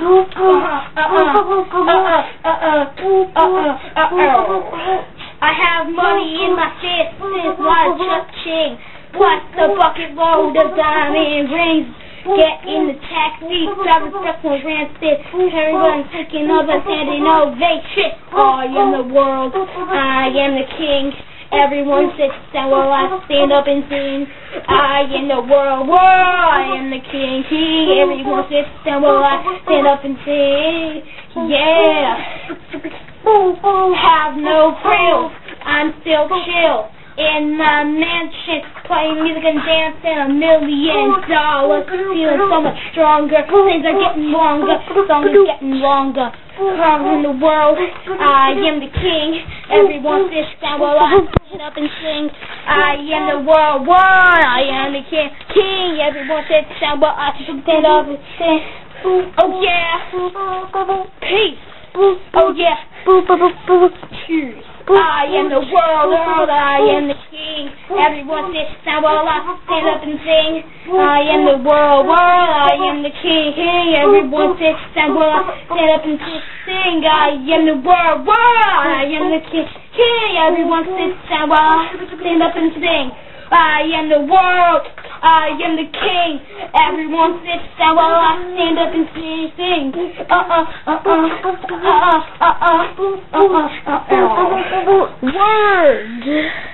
I have money in my fist, this was cha-ching. Plus the bucket load of diamond rings. Get in the taxi, driving personal rancid. Everyone's thinking of a standing ovation. I am the world, I am the king. Everyone sits down while I stand up and sing. I am the world, I am the king. Everyone sits down while I stand up and sing. Yeah. Have no frills, I'm still chill. In my mansion, playing music and dancing, $1 million. Feeling so much stronger. Things are getting longer. Song is getting longer. Around the world, I am the king. Everyone sits down while I stand up and sing. I am the world, I am the king. Everyone sits down while I stand up and sing. Oh yeah. Peace. Oh yeah. Cheers. I am the world, I am the king. Everyone sits down while I stand up and sing. I am the world, I am the king. Everyone sits down while I stand up and sing. I am the world, I am the king. Everyone sits down while I stand up and sing. I am the world, I am the king. Everyone sits down while I stand up and sing. Word.